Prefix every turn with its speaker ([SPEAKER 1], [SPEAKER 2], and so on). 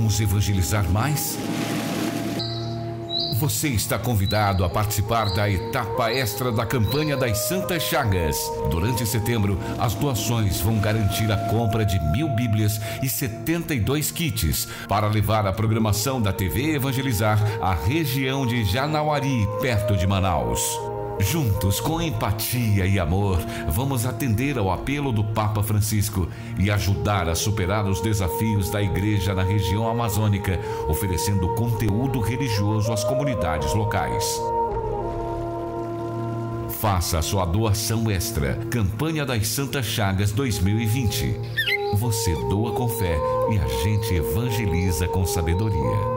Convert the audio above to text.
[SPEAKER 1] Vamos evangelizar mais? Você está convidado a participar da etapa extra da campanha das Santas Chagas. Durante setembro, as doações vão garantir a compra de 1000 Bíblias e 72 kits para levar a programação da TV Evangelizar à região de Janauari, perto de Manaus. Juntos, com empatia e amor, vamos atender ao apelo do Papa Francisco e ajudar a superar os desafios da igreja na região amazônica, oferecendo conteúdo religioso às comunidades locais. Faça a sua doação extra. Campanha das Santas Chagas 2020. Você doa com fé e a gente evangeliza com sabedoria.